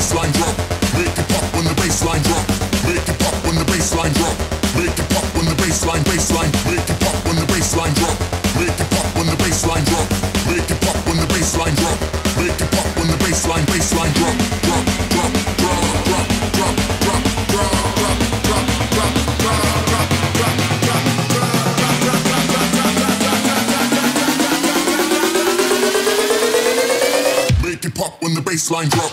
bassline drop. Make it pop when the bassline drop. Make it pop when the bassline drop. Make it pop when the bassline. Make it pop when the bassline drop. Make it pop when the bassline drop. Make it pop when the bassline drop. Make it pop when the bassline drop. Drop, drop, drop, drop, drop, drop, drop, drop, drop, drop, drop, drop. Make it pop when the bassline drop.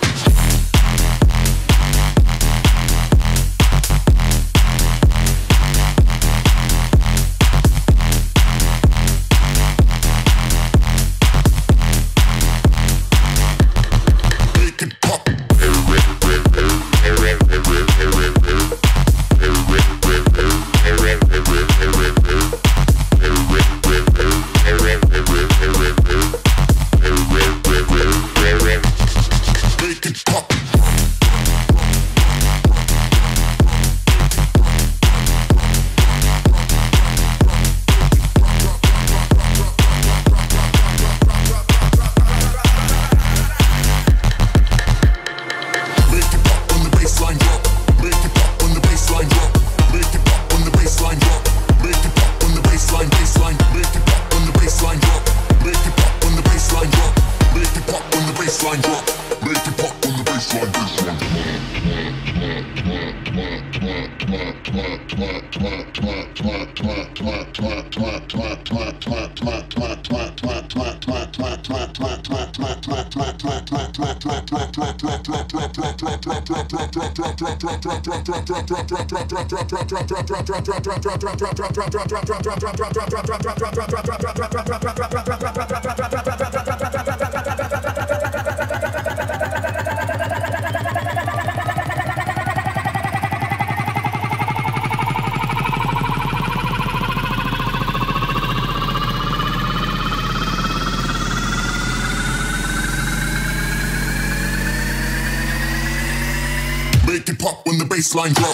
Make it pop when the bassline drop.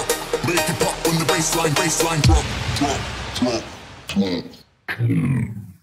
Bassline drop, drop, drop, drop.